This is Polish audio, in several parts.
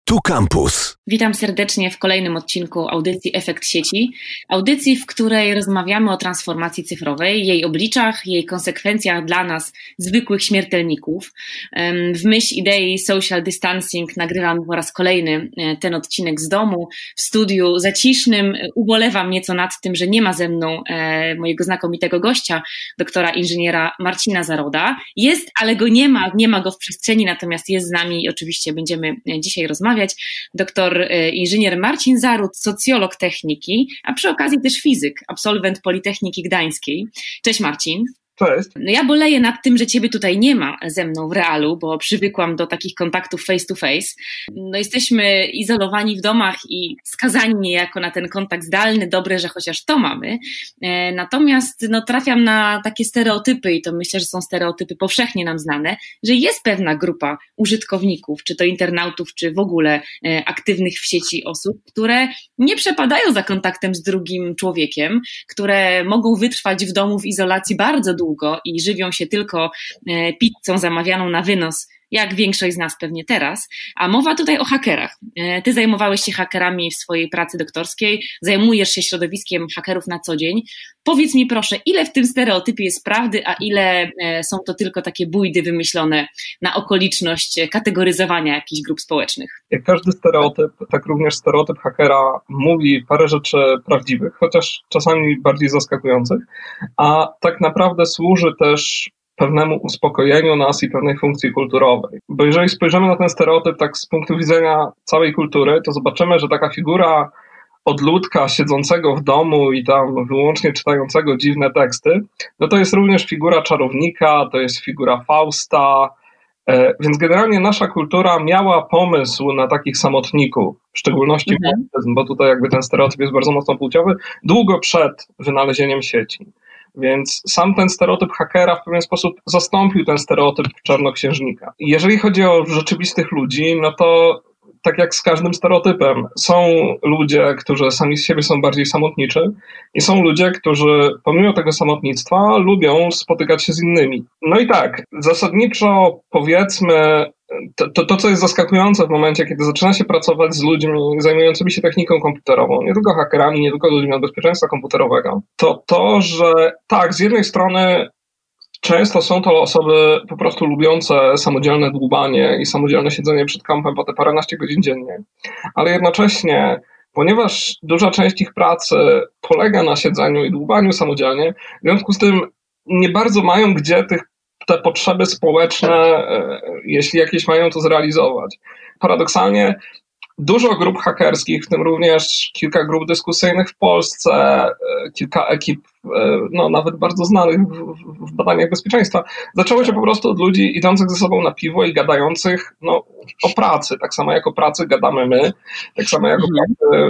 Tu Campus. Witam serdecznie w kolejnym odcinku audycji Efekt Sieci. Audycji, w której rozmawiamy o transformacji cyfrowej, jej obliczach, jej konsekwencjach dla nas, zwykłych śmiertelników. W myśl idei social distancing nagrywam po raz kolejny ten odcinek z domu, w studiu zacisznym. Ubolewam nieco nad tym, że nie ma ze mną mojego znakomitego gościa, doktora inżyniera Marcina Zaroda. Jest, ale go nie ma go w przestrzeni, natomiast jest z nami i oczywiście będziemy dzisiaj rozmawiać. Doktor inżynier Marcin Zaród, socjolog techniki, a przy okazji też fizyk, absolwent Politechniki Gdańskiej. Cześć Marcin. Cześć. No ja boleję nad tym, że ciebie tutaj nie ma ze mną w realu, bo przywykłam do takich kontaktów face to face. No jesteśmy izolowani w domach i skazani niejako na ten kontakt zdalny. Dobre, że chociaż to mamy. Natomiast trafiam na takie stereotypy i to myślę, że są stereotypy powszechnie nam znane, że jest pewna grupa użytkowników, czy to internautów, czy w ogóle aktywnych w sieci osób, które nie przepadają za kontaktem z drugim człowiekiem, które mogą wytrwać w domu w izolacji bardzo długo i żywią się tylko pizzą zamawianą na wynos, jak większość z nas pewnie teraz, a mowa tutaj o hakerach. Ty zajmowałeś się hakerami w swojej pracy doktorskiej, zajmujesz się środowiskiem hakerów na co dzień. Powiedz mi proszę, ile w tym stereotypie jest prawdy, a ile są to tylko takie bujdy wymyślone na okoliczność kategoryzowania jakichś grup społecznych? Jak każdy stereotyp, tak również stereotyp hakera mówi parę rzeczy prawdziwych, chociaż czasami bardziej zaskakujących, a tak naprawdę służy też pewnemu uspokojeniu nas i pewnej funkcji kulturowej. Bo jeżeli spojrzymy na ten stereotyp tak z punktu widzenia całej kultury, to zobaczymy, że taka figura odludka siedzącego w domu i tam wyłącznie czytającego dziwne teksty, no to jest również figura czarownika, to jest figura Fausta, więc generalnie nasza kultura miała pomysł na takich samotników, w szczególności mężczyzn, bo tutaj jakby ten stereotyp jest bardzo mocno płciowy, długo przed wynalezieniem sieci. Więc sam ten stereotyp hakera w pewien sposób zastąpił ten stereotyp czarnoksiężnika. Jeżeli chodzi o rzeczywistych ludzi, no to tak jak z każdym stereotypem, są ludzie, którzy sami z siebie są bardziej samotniczy i są ludzie, którzy pomimo tego samotnictwa lubią spotykać się z innymi. No i tak, zasadniczo powiedzmy, to co jest zaskakujące w momencie, kiedy zaczyna się pracować z ludźmi zajmującymi się techniką komputerową, nie tylko hakerami, nie tylko ludźmi od bezpieczeństwa komputerowego, to, że tak, z jednej strony często są to osoby po prostu lubiące samodzielne dłubanie i samodzielne siedzenie przed kompem po te paręnaście godzin dziennie, ale jednocześnie, ponieważ duża część ich pracy polega na siedzeniu i dłubaniu samodzielnie, w związku z tym nie bardzo mają gdzie te potrzeby społeczne, jeśli jakieś mają, to zrealizować. Paradoksalnie dużo grup hakerskich, w tym również kilka grup dyskusyjnych w Polsce, kilka ekip, nawet bardzo znanych w badaniach bezpieczeństwa, zaczęło się po prostu od ludzi idących ze sobą na piwo i gadających o pracy. Tak samo jak o pracy gadamy my, tak samo jak o pracy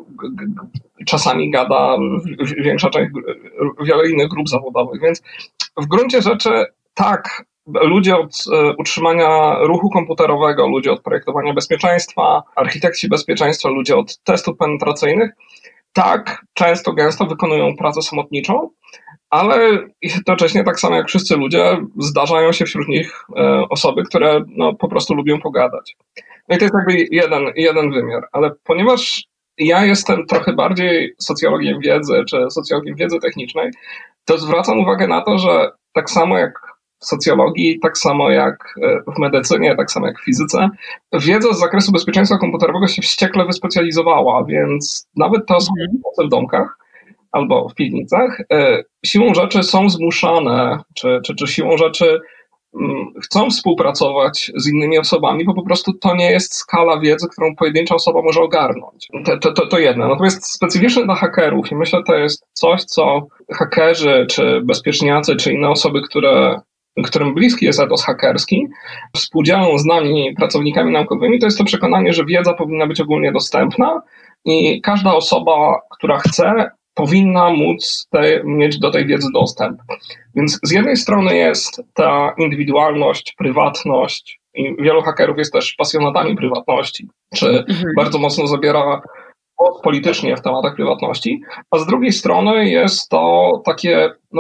czasami gada większa część, wiele innych grup zawodowych. Więc w gruncie rzeczy tak, ludzie od utrzymania ruchu komputerowego, ludzie od projektowania bezpieczeństwa, architekci bezpieczeństwa, ludzie od testów penetracyjnych, tak często, gęsto wykonują pracę samotniczą, ale jednocześnie tak samo jak wszyscy ludzie zdarzają się wśród nich osoby, które po prostu lubią pogadać. No i to jest jakby jeden wymiar, ale ponieważ ja jestem trochę bardziej socjologiem wiedzy, czy socjologiem wiedzy technicznej, to zwracam uwagę na to, że tak samo jak w socjologii, tak samo jak w medycynie, tak samo jak w fizyce, wiedza z zakresu bezpieczeństwa komputerowego się wściekle wyspecjalizowała, więc nawet te osoby w domkach albo w piwnicach siłą rzeczy są zmuszane, czy siłą rzeczy chcą współpracować z innymi osobami, bo po prostu to nie jest skala wiedzy, którą pojedyncza osoba może ogarnąć. To jedno. Natomiast specyficzne dla hakerów i myślę, to jest coś, co hakerzy, czy bezpieczniacy, czy inne osoby, którym bliski jest etos hakerski, współdziałą z nami, pracownikami naukowymi, to jest to przekonanie, że wiedza powinna być ogólnie dostępna i każda osoba, która chce, powinna móc mieć do tej wiedzy dostęp. Więc z jednej strony jest ta indywidualność, prywatność i wielu hakerów jest też pasjonatami prywatności, czy bardzo mocno zabiera politycznie w tematach prywatności, a z drugiej strony jest to takie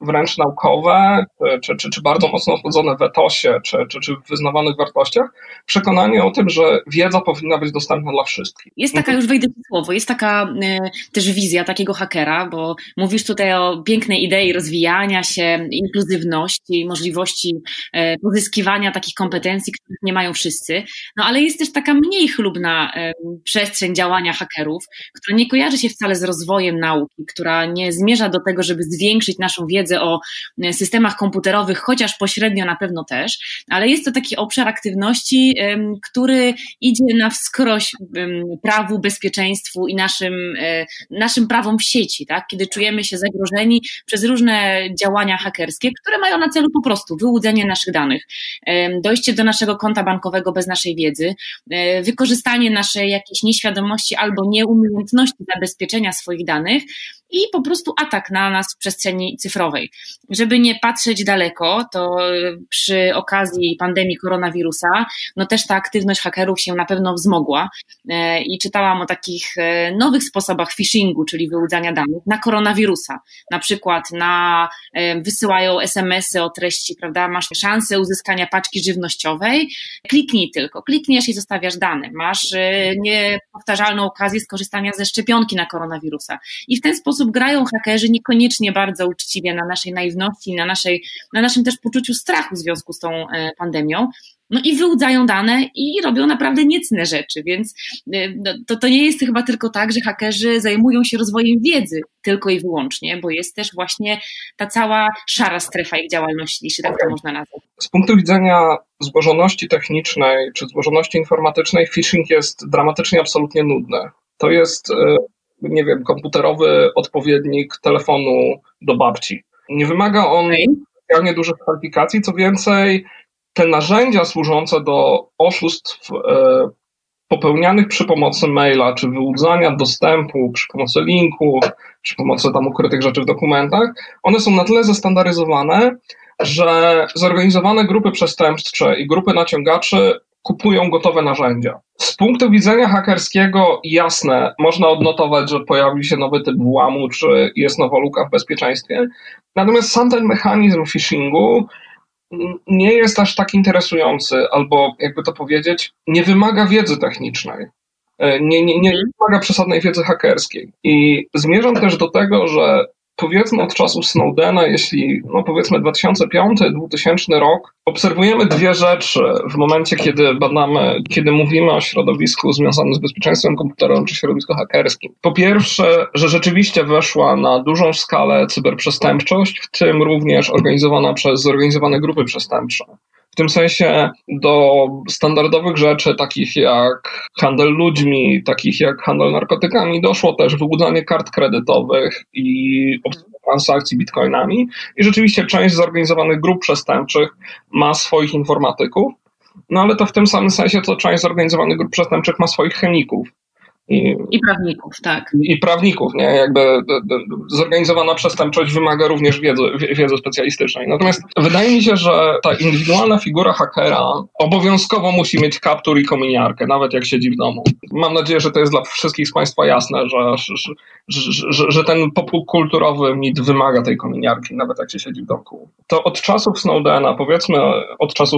wręcz naukowe, czy bardzo mocno osadzone w etosie, czy w wyznawanych wartościach, przekonanie o tym, że wiedza powinna być dostępna dla wszystkich. Jest taka, już wejdę w słowo, jest taka też wizja takiego hakera, bo mówisz tutaj o pięknej idei rozwijania się, inkluzywności, możliwości pozyskiwania takich kompetencji, których nie mają wszyscy, no ale jest też taka mniej chlubna przestrzeń działania hakerów, która nie kojarzy się wcale z rozwojem nauki, która nie zmierza do tego, żeby zwiększyć naszą wiedzę o systemach komputerowych, chociaż pośrednio na pewno też, ale jest to taki obszar aktywności, który idzie na wskroś prawu, bezpieczeństwu i naszym prawom w sieci, tak? Kiedy czujemy się zagrożeni przez różne działania hakerskie, które mają na celu po prostu wyłudzenie naszych danych, dojście do naszego konta bankowego bez naszej wiedzy, wykorzystanie naszej jakiejś nieświadomości albo nieumiejętności zabezpieczenia swoich danych i po prostu atak na nas w przestrzeni cyfrowej. Żeby nie patrzeć daleko, to przy okazji pandemii koronawirusa, no też ta aktywność hakerów się na pewno wzmogła i czytałam o takich nowych sposobach phishingu, czyli wyłudzania danych na koronawirusa. Na przykład wysyłają SMS-y o treści, prawda, masz szansę uzyskania paczki żywnościowej, klikniesz i zostawiasz dane. Masz niepowtarzalną okazję skorzystania ze szczepionki na koronawirusa. I w ten sposób grają hakerzy niekoniecznie bardzo uczciwie na naszej naiwności, na naszym też poczuciu strachu w związku z tą pandemią. No i wyłudzają dane i robią naprawdę niecne rzeczy, więc to nie jest chyba tylko tak, że hakerzy zajmują się rozwojem wiedzy tylko i wyłącznie, bo jest też właśnie ta cała szara strefa ich działalności, jeśli tak to można nazwać. Z punktu widzenia złożoności technicznej czy złożoności informatycznej phishing jest dramatycznie absolutnie nudny. To jest, nie wiem, komputerowy odpowiednik telefonu do babci. Nie wymaga on specjalnie dużych kwalifikacji, co więcej, te narzędzia służące do oszustw popełnianych przy pomocy maila, czy wyłudzania dostępu przy pomocy linków, przy pomocy tam ukrytych rzeczy w dokumentach, one są na tyle zestandaryzowane, że zorganizowane grupy przestępcze i grupy naciągaczy kupują gotowe narzędzia. Z punktu widzenia hakerskiego jasne, można odnotować, że pojawił się nowy typ włamu, czy jest nowa luka w bezpieczeństwie, natomiast sam ten mechanizm phishingu nie jest aż tak interesujący, albo jakby to powiedzieć, nie wymaga wiedzy technicznej, nie wymaga przesadnej wiedzy hakerskiej. I zmierzam też do tego, że powiedzmy od czasu Snowdena, jeśli powiedzmy 2005-2000 rok, obserwujemy dwie rzeczy w momencie, kiedy mówimy o środowisku związanym z bezpieczeństwem komputerowym czy środowisku hakerskim. Po pierwsze, że rzeczywiście weszła na dużą skalę cyberprzestępczość, w tym również organizowana przez zorganizowane grupy przestępcze. W tym sensie do standardowych rzeczy, takich jak handel ludźmi, takich jak handel narkotykami, doszło też wyłudzanie kart kredytowych i transakcji bitcoinami. I rzeczywiście część zorganizowanych grup przestępczych ma swoich informatyków, no ale to w tym samym sensie, co część zorganizowanych grup przestępczych ma swoich chemików. I prawników, tak. I prawników, nie? Jakby zorganizowana przestępczość wymaga również wiedzy specjalistycznej. Natomiast wydaje mi się, że ta indywidualna figura hakera obowiązkowo musi mieć kaptur i kominiarkę, nawet jak siedzi w domu. Mam nadzieję, że to jest dla wszystkich z Państwa jasne, że ten popkulturowy mit wymaga tej kominiarki, nawet jak się siedzi w domku. To od czasów Snowdena, powiedzmy od czasów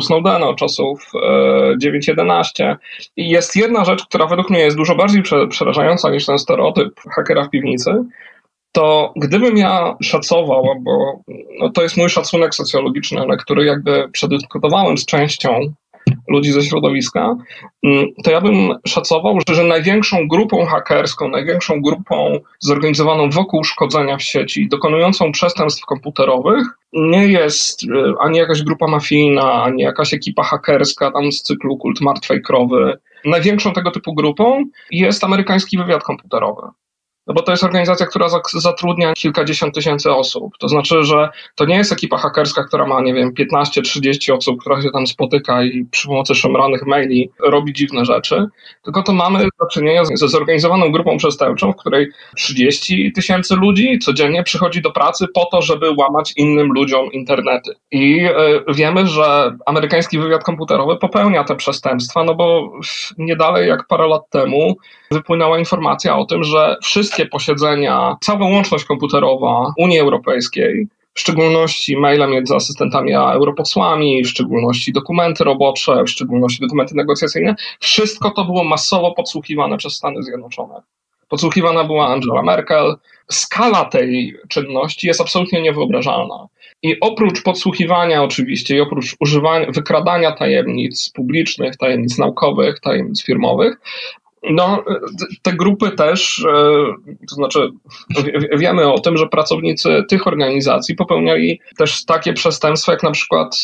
9.11, jest jedna rzecz, która według mnie jest dużo bardziej przerażająca niż ten stereotyp hakera w piwnicy, to gdybym ja szacował, bo to jest mój szacunek socjologiczny, na który jakby przedyskutowałem z częścią ludzi ze środowiska, to ja bym szacował, że największą grupą hakerską, największą grupą zorganizowaną wokół szkodzenia w sieci, dokonującą przestępstw komputerowych, nie jest ani jakaś grupa mafijna, ani jakaś ekipa hakerska tam z cyklu Kult Martwej Krowy. Największą tego typu grupą jest amerykański wywiad komputerowy. No bo to jest organizacja, która zatrudnia kilkadziesiąt tysięcy osób. To znaczy, że to nie jest ekipa hakerska, która ma, 15-30 osób, która się tam spotyka i przy pomocy szemranych maili robi dziwne rzeczy, tylko to mamy do czynienia ze zorganizowaną grupą przestępczą, w której 30 tysięcy ludzi codziennie przychodzi do pracy po to, żeby łamać innym ludziom internety. I wiemy, że amerykański wywiad komputerowy popełnia te przestępstwa, no bo nie dalej jak parę lat temu wypłynęła informacja o tym, że wszystkie posiedzenia, cała łączność komputerowa Unii Europejskiej, w szczególności maile między asystentami a europosłami, w szczególności dokumenty robocze, w szczególności dokumenty negocjacyjne. Wszystko to było masowo podsłuchiwane przez Stany Zjednoczone. Podsłuchiwana była Angela Merkel. Skala tej czynności jest absolutnie niewyobrażalna. I oprócz podsłuchiwania oczywiście i oprócz wykradania tajemnic publicznych, tajemnic naukowych, tajemnic firmowych, no, te grupy też, to znaczy wiemy o tym, że pracownicy tych organizacji popełniali też takie przestępstwa, jak na przykład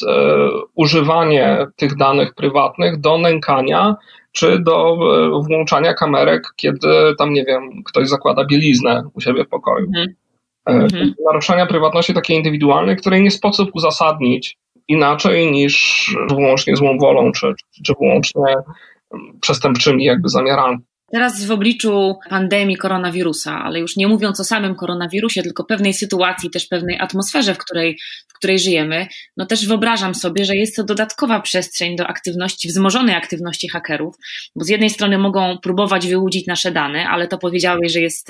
używanie tych danych prywatnych do nękania czy do włączania kamerek, kiedy tam, nie wiem, ktoś zakłada bieliznę u siebie w pokoju. Naruszenia prywatności takiej indywidualnej, której nie sposób uzasadnić inaczej niż wyłącznie złą wolą, czy wyłącznie przestępczymi jakby zamiarami. Teraz w obliczu pandemii koronawirusa, ale już nie mówiąc o samym koronawirusie, tylko pewnej sytuacji, też pewnej atmosferze, w której żyjemy, no też wyobrażam sobie, że jest to dodatkowa przestrzeń do aktywności, wzmożonej aktywności hakerów, bo z jednej strony mogą próbować wyłudzić nasze dane, ale to powiedziałeś, że jest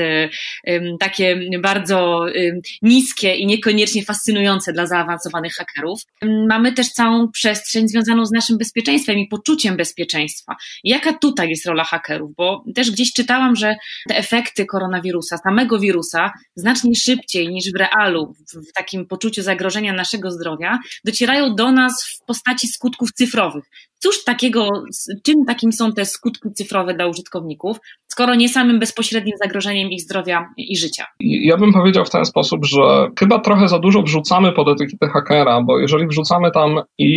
takie bardzo niskie i niekoniecznie fascynujące dla zaawansowanych hakerów. Mamy też całą przestrzeń związaną z naszym bezpieczeństwem i poczuciem bezpieczeństwa. Jaka tutaj jest rola hakerów? Bo też gdzieś czytałam, że te efekty koronawirusa, samego wirusa, znacznie szybciej niż w realu, w takim poczuciu zagrożenia naszego zdrowia, docierają do nas w postaci skutków cyfrowych. Cóż takiego, czym takim są te skutki cyfrowe dla użytkowników, skoro nie samym bezpośrednim zagrożeniem ich zdrowia i życia? Ja bym powiedział w ten sposób, że chyba trochę za dużo wrzucamy pod etykietę hakera, bo jeżeli wrzucamy tam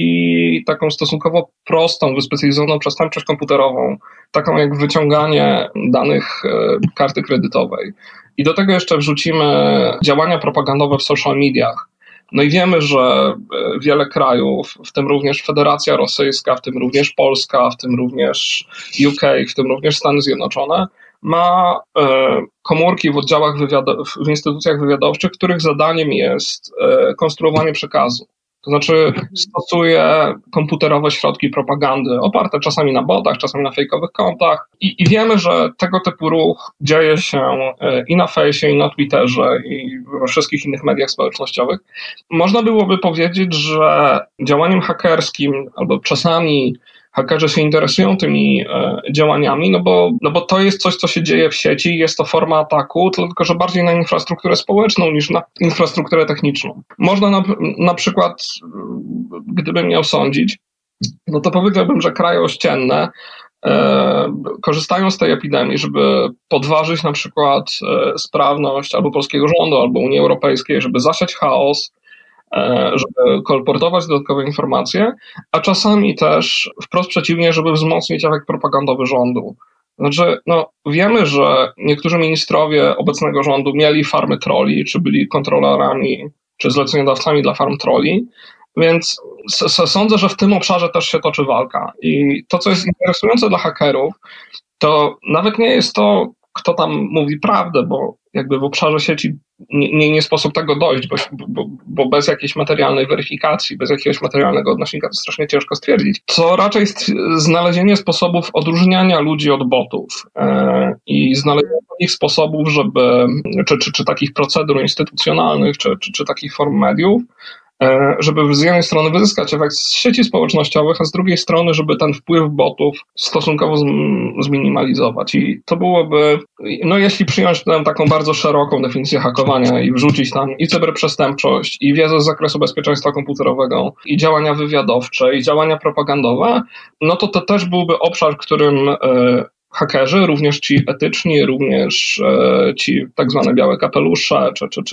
i taką stosunkowo prostą, wyspecjalizowaną przestępczość komputerową, taką jak wyciąganie danych karty kredytowej i do tego jeszcze wrzucimy działania propagandowe w social mediach, no i wiemy, że wiele krajów, w tym również Federacja Rosyjska, w tym również Polska, w tym również UK, w tym również Stany Zjednoczone, ma komórki w oddziałach w instytucjach wywiadowczych, których zadaniem jest konstruowanie przekazu. To znaczy stosuje komputerowe środki propagandy oparte czasami na botach, czasami na fejkowych kontach i wiemy, że tego typu ruch dzieje się i na fejsie, i na Twitterze, i we wszystkich innych mediach społecznościowych. Można byłoby powiedzieć, że działaniem hakerskim albo czasami hakerzy się interesują tymi działaniami, no bo to jest coś, co się dzieje w sieci, jest to forma ataku, tylko że bardziej na infrastrukturę społeczną niż na infrastrukturę techniczną. Można na przykład, gdybym miał sądzić, no to powiedziałbym, że kraje ościenne korzystają z tej epidemii, żeby podważyć na przykład sprawność albo polskiego rządu, albo Unii Europejskiej, żeby zasiać chaos, żeby kolportować dodatkowe informacje, a czasami też wprost przeciwnie, żeby wzmocnić efekt propagandowy rządu. Znaczy, no, wiemy, że niektórzy ministrowie obecnego rządu mieli farmy trolli, czy byli kontrolerami, czy zleceniodawcami dla farm trolli, więc sądzę, że w tym obszarze też się toczy walka. I to, co jest interesujące dla hakerów, to nawet nie jest to, kto tam mówi prawdę, bo jakby w obszarze sieci nie sposób tego dojść, bo bez jakiejś materialnej weryfikacji, bez jakiegoś materialnego odnośnika to strasznie ciężko stwierdzić. Co raczej znalezienie sposobów odróżniania ludzi od botów i znalezienie takich sposobów, żeby, czy takich procedur instytucjonalnych, czy takich form mediów, żeby z jednej strony wyzyskać efekt z sieci społecznościowych, a z drugiej strony, żeby ten wpływ botów stosunkowo zminimalizować. I to byłoby, no jeśli przyjąć tę taką bardzo szeroką definicję hakowania i wrzucić tam i cyberprzestępczość, i wiedzę z zakresu bezpieczeństwa komputerowego, i działania wywiadowcze, i działania propagandowe, no to też byłby obszar, w którym hakerzy, również ci etyczni, również ci tak zwane białe kapelusze,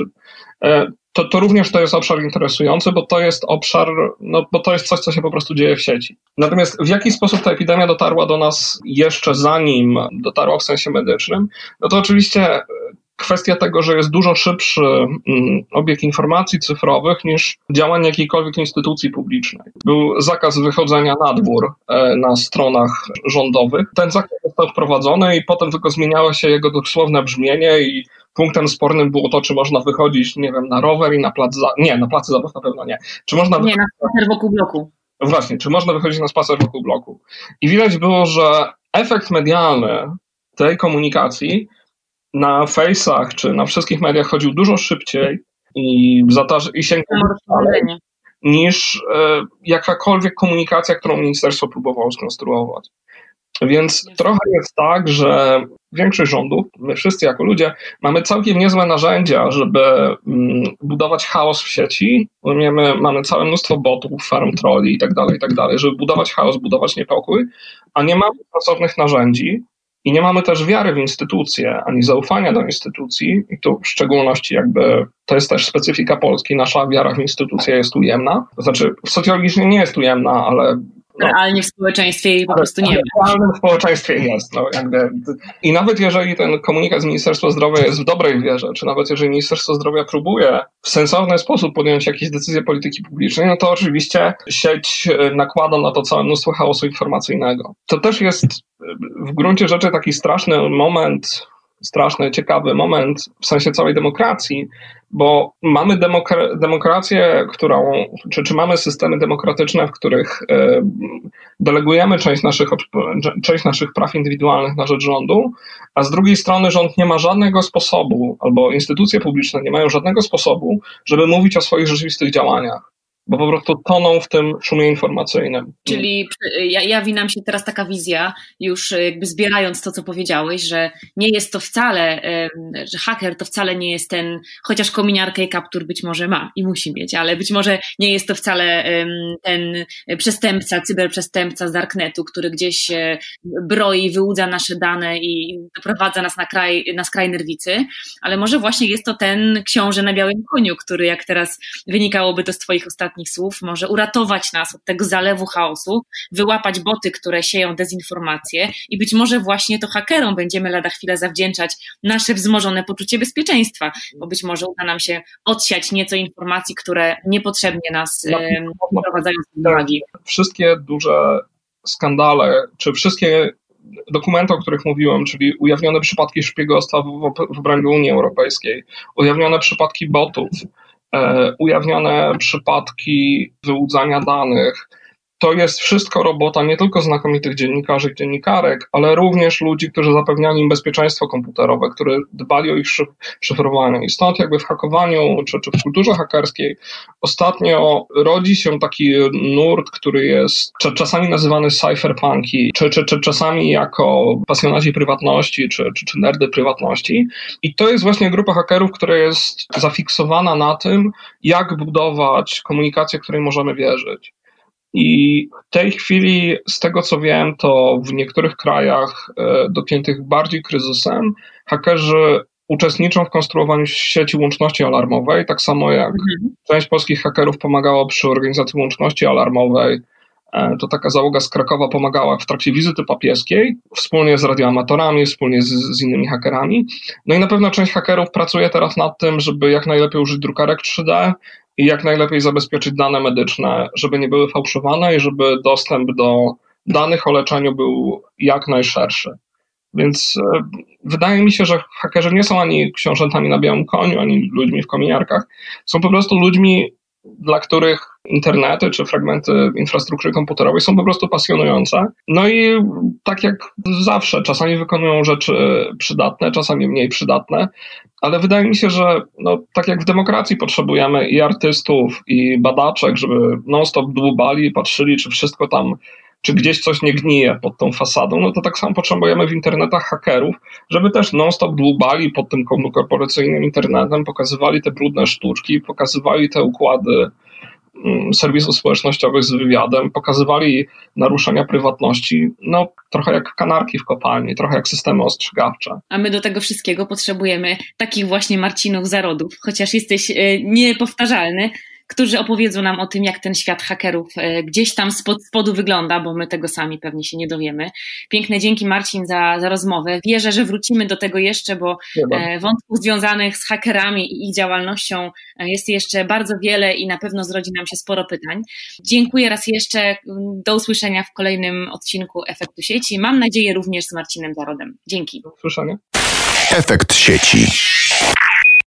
to również to jest obszar interesujący, bo to jest obszar, no bo to jest coś, co się po prostu dzieje w sieci. Natomiast w jaki sposób ta epidemia dotarła do nas jeszcze zanim dotarła w sensie medycznym, no to oczywiście kwestia tego, że jest dużo szybszy obieg informacji cyfrowych niż działanie jakiejkolwiek instytucji publicznej. Był zakaz wychodzenia na dwór na stronach rządowych. Ten zakaz został wprowadzony i potem tylko zmieniało się jego dosłowne brzmienie i punktem spornym było to, czy można wychodzić, nie wiem, na rower i na plac na placu zabaw na pewno nie. Czy można nie, na spacer wokół bloku. Właśnie, czy można wychodzić na spacer wokół bloku. I widać było, że efekt medialny tej komunikacji na Face'ach czy na wszystkich mediach chodził dużo szybciej i sięgnął dalej niż jakakolwiek komunikacja, którą ministerstwo próbowało skonstruować. Więc trochę jest tak, że większość rządów, my wszyscy jako ludzie, mamy całkiem niezłe narzędzia, żeby budować chaos w sieci. Mamy całe mnóstwo botów, farm trolli i tak dalej, żeby budować chaos, budować niepokój, a nie mamy stosownych narzędzi i nie mamy też wiary w instytucje, ani zaufania do instytucji i tu w szczególności to jest też specyfika Polski, nasza wiara w instytucje jest ujemna, to znaczy socjologicznie nie jest ujemna, ale realnie w społeczeństwie po prostu nie ma. W realnym społeczeństwie jest. I nawet jeżeli ten komunikat z Ministerstwa Zdrowia jest w dobrej wierze, czy nawet jeżeli Ministerstwo Zdrowia próbuje w sensowny sposób podjąć jakieś decyzje polityki publicznej, no to oczywiście sieć nakłada na to całe mnóstwo chaosu informacyjnego. To też jest w gruncie rzeczy taki straszny moment, ciekawy moment w sensie całej demokracji, bo mamy demokrację, czy mamy systemy demokratyczne, w których delegujemy część naszych praw indywidualnych na rzecz rządu, a z drugiej strony rząd nie ma żadnego sposobu, albo instytucje publiczne nie mają żadnego sposobu, żeby mówić o swoich rzeczywistych działaniach. Bo po prostu toną w tym szumie informacyjnym. Czyli jawi nam się teraz taka wizja, już jakby zbierając to, co powiedziałeś, że nie jest to wcale, że haker to wcale nie jest ten, chociaż kominiarkę i kaptur być może ma i musi mieć, ale być może nie jest to wcale ten przestępca, cyberprzestępca z Darknetu, który gdzieś broi, wyłudza nasze dane i doprowadza nas na skraj nerwicy, ale może właśnie jest to ten książę na białym koniu, który, jak teraz wynikałoby to z twoich ostatnich słów, może uratować nas od tego zalewu chaosu, wyłapać boty, które sieją dezinformację i być może właśnie to hakerom będziemy lada chwilę zawdzięczać nasze wzmożone poczucie bezpieczeństwa, bo być może uda nam się odsiać nieco informacji, które niepotrzebnie nas doprowadzają do uwagi. Wszystkie duże skandale, czy wszystkie dokumenty, o których mówiłem, czyli ujawnione przypadki szpiegostwa w obrębie Unii Europejskiej, ujawnione przypadki botów, ujawnione przypadki wyłudzania danych. To jest wszystko robota nie tylko znakomitych dziennikarzy i dziennikarek, ale również ludzi, którzy zapewniali im bezpieczeństwo komputerowe, którzy dbali o ich szyfrowanie. I stąd jakby w hakowaniu, czy w kulturze hakerskiej ostatnio rodzi się taki nurt, który jest czasami nazywany cypherpunki, czy czasami jako pasjonaci prywatności, czy nerdy prywatności. I to jest właśnie grupa hakerów, która jest zafiksowana na tym, jak budować komunikację, której możemy wierzyć. I w tej chwili, z tego co wiem, to w niektórych krajach dotkniętych bardziej kryzysem, hakerzy uczestniczą w konstruowaniu sieci łączności alarmowej, tak samo jak część polskich hakerów pomagała przy organizacji łączności alarmowej. To taka załoga z Krakowa pomagała w trakcie wizyty papieskiej, wspólnie z radioamatorami, wspólnie z innymi hakerami. No i na pewno część hakerów pracuje teraz nad tym, żeby jak najlepiej użyć drukarek 3D i jak najlepiej zabezpieczyć dane medyczne, żeby nie były fałszowane i żeby dostęp do danych o leczeniu był jak najszerszy. Więc wydaje mi się, że hakerzy nie są ani książętami na białym koniu, ani ludźmi w kominiarkach. Są po prostu ludźmi, dla których internety czy fragmenty infrastruktury komputerowej są po prostu pasjonujące. No i tak jak zawsze, czasami wykonują rzeczy przydatne, czasami mniej przydatne, ale wydaje mi się, że tak jak w demokracji potrzebujemy i artystów, i badaczek, żeby non-stop dłubali i patrzyli, czy wszystko tam, czy gdzieś coś nie gnije pod tą fasadą, no to tak samo potrzebujemy w internetach hakerów, żeby też non-stop dłubali pod tym korporacyjnym internetem, pokazywali te brudne sztuczki, pokazywali te układy serwisów społecznościowych z wywiadem, pokazywali naruszenia prywatności, trochę jak kanarki w kopalni, trochę jak systemy ostrzegawcze. A my do tego wszystkiego potrzebujemy takich właśnie Marcinów Zarodów, chociaż jesteś niepowtarzalny, którzy opowiedzą nam o tym, jak ten świat hakerów gdzieś tam spod spodu wygląda, bo my tego sami pewnie się nie dowiemy. Piękne dzięki, Marcin, za rozmowę. Wierzę, że wrócimy do tego jeszcze, bo wątków związanych z hakerami i ich działalnością jest jeszcze bardzo wiele i na pewno zrodzi nam się sporo pytań. Dziękuję raz jeszcze. Do usłyszenia w kolejnym odcinku Efektu Sieci. Mam nadzieję również z Marcinem Zarodem. Dzięki. Do usłyszenia. Efekt Sieci.